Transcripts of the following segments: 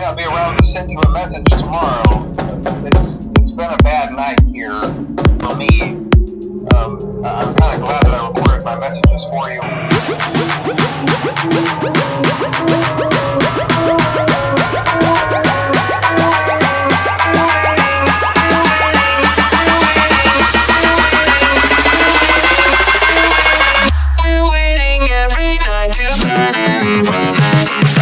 not be around to send you a message tomorrow. It's been a bad night here for me. I'm kind of glad that I recorded my messages for you. We're waiting every night to finally romance.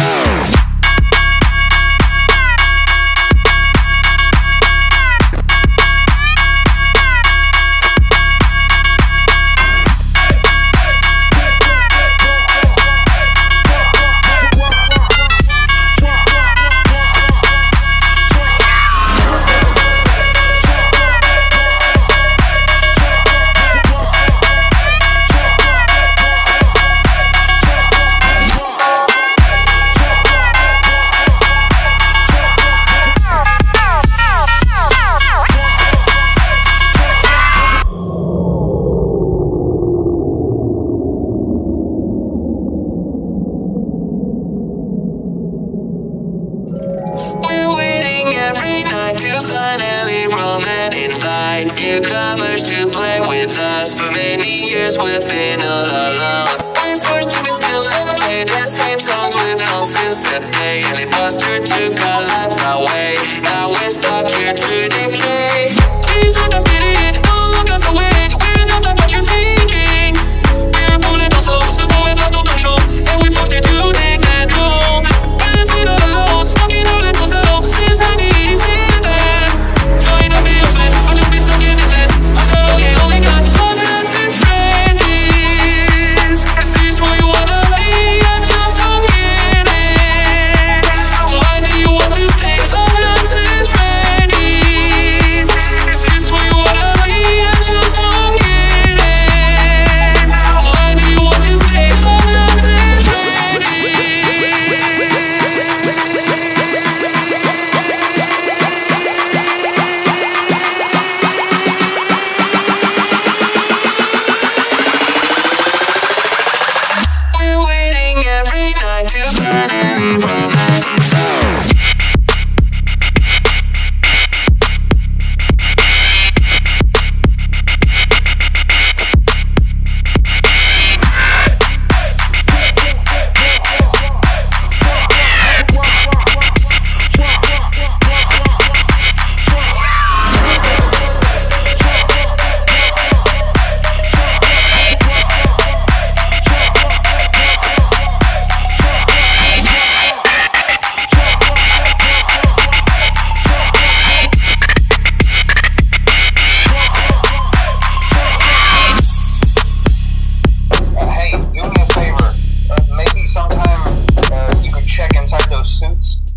To finally roam and invite newcomers to play with us. For many years we've been all alone. When first we still never played the same songs with nonsense that day, and imposter took our life away. Now we're stuck here to decay. Please let us get it, don't look us away. We're not that what you're thinking. We're pulling ourselves before we lost all control, and we forced it to take that home. We're feeling alone, stuck in our little selves since 1986. Maybe sometime you could check inside those suits.